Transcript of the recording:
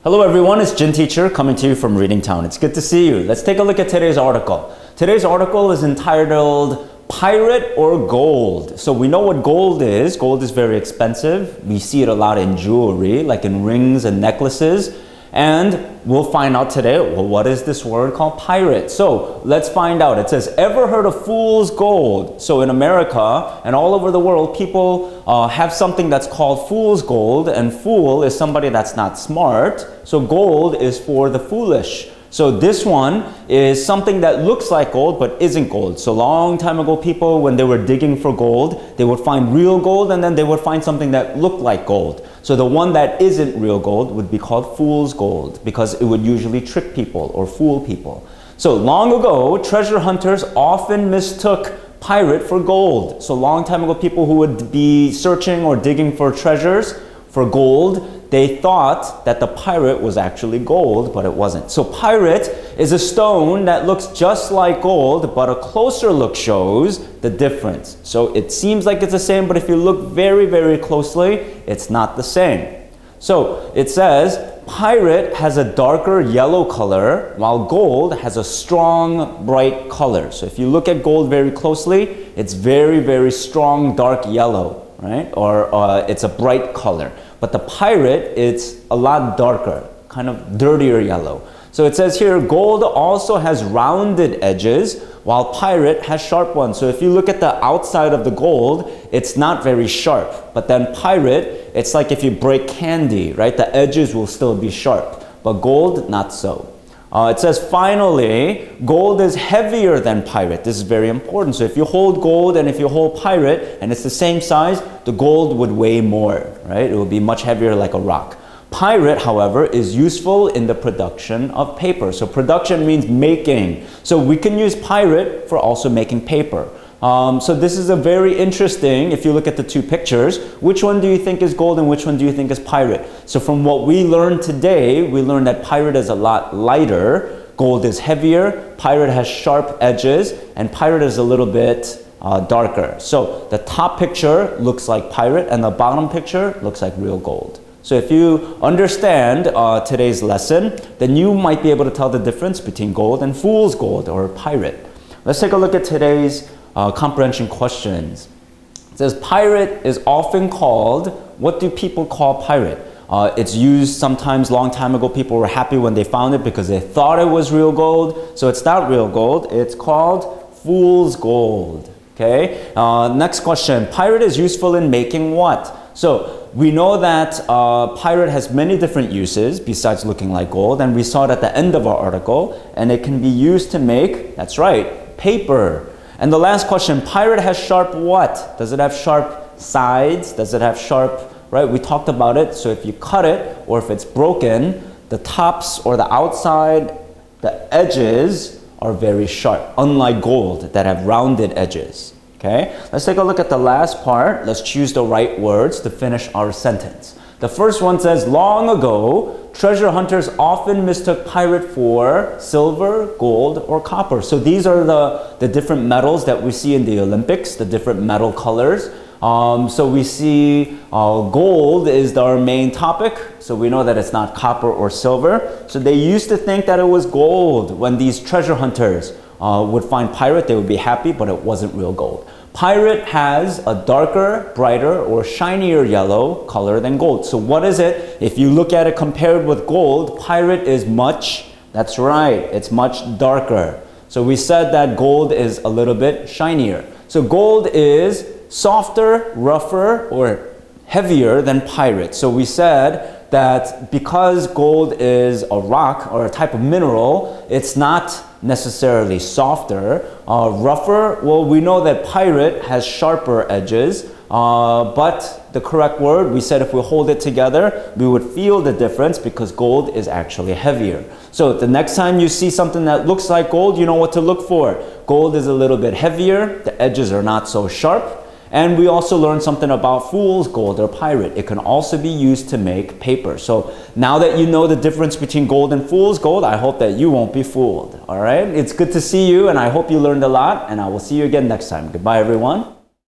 Hello everyone, it's Jin Teacher coming to you from Reading Town. It's good to see you. Let's take a look at today's article. Today's article is entitled Pirate or Gold. So we know what gold is. Gold is very expensive. We see it a lot in jewelry, like in rings and necklaces. And we'll find out today, well, what is this word called pirate? So let's find out. It says, ever heard of fool's gold? So in America and all over the world, people have something that's called fool's gold, and fool is somebody that's not smart. So gold is for the foolish. So this one is something that looks like gold but isn't gold. So long time ago, people, when they were digging for gold, they would find real gold and then they would find something that looked like gold. So the one that isn't real gold would be called fool's gold because it would usually trick people or fool people. So long ago, treasure hunters often mistook pirate for gold. So long time ago, people who would be searching or digging for treasures for gold, they thought that the pirate was actually gold, but it wasn't. So pirate is a stone that looks just like gold, but a closer look shows the difference. So it seems like it's the same, but if you look very, very closely, it's not the same. So it says, pirate has a darker yellow color, while gold has a strong, bright color. So if you look at gold very closely, it's very, very strong, dark yellow, right? Or it's a bright color. But the pirate, it's a lot darker, kind of dirtier yellow. So it says here, gold also has rounded edges, while pirate has sharp ones. So if you look at the outside of the gold, it's not very sharp. But then pirate, it's like if you break candy, right? The edges will still be sharp. But gold, not so. It says, finally, gold is heavier than pirate. This is very important. So if you hold gold and if you hold pirate and it's the same size, the gold would weigh more, right? It would be much heavier like a rock. Pirate, however, is useful in the production of paper. So production means making. So we can use pirate for also making paper. So this is a very interesting, if you look at the two pictures, which one do you think is gold and which one do you think is pirate? So from what we learned today, we learned that pirate is a lot lighter, gold is heavier, pirate has sharp edges, and pirate is a little bit darker. So the top picture looks like pirate and the bottom picture looks like real gold. So if you understand today's lesson, then you might be able to tell the difference between gold and fool's gold or pirate. Let's take a look at today's comprehension questions. It says, pirate is often called, what do people call pirate? It's used sometimes, long time ago, people were happy when they found it because they thought it was real gold. So it's not real gold, it's called fool's gold. Okay, next question, pirate is useful in making what? So we know that pirate has many different uses besides looking like gold, and we saw it at the end of our article, and it can be used to make, that's right, paper. And the last question, pirate has sharp what? Does it have sharp sides? Does it have sharp, right? We talked about it. So if you cut it or if it's broken, the tops or the outside, the edges are very sharp, unlike gold that have rounded edges. Okay, let's take a look at the last part. Let's choose the right words to finish our sentence. The first one says, long ago, treasure hunters often mistook pirate for silver, gold, or copper. So these are the different metals that we see in the Olympics, the different metal colors. So we see gold is our main topic. So we know that it's not copper or silver. So they used to think that it was gold when these treasure hunters would find pirate. They would be happy, but it wasn't real gold. Pirate has a darker, brighter, or shinier yellow color than gold. So what is it? If you look at it compared with gold, pirate is much, that's right, it's much darker. So we said that gold is a little bit shinier. So gold is softer, rougher, or heavier than pirate. So we said that because gold is a rock or a type of mineral, it's not necessarily softer. Rougher, well, we know that pirate has sharper edges, but the correct word, we said if we hold it together, we would feel the difference because gold is actually heavier. So the next time you see something that looks like gold, you know what to look for. Gold is a little bit heavier, the edges are not so sharp. And we also learned something about fool's gold or pirate. It can also be used to make paper. So now that you know the difference between gold and fool's gold, I hope that you won't be fooled. All right? It's good to see you, and I hope you learned a lot, and I will see you again next time. Goodbye, everyone.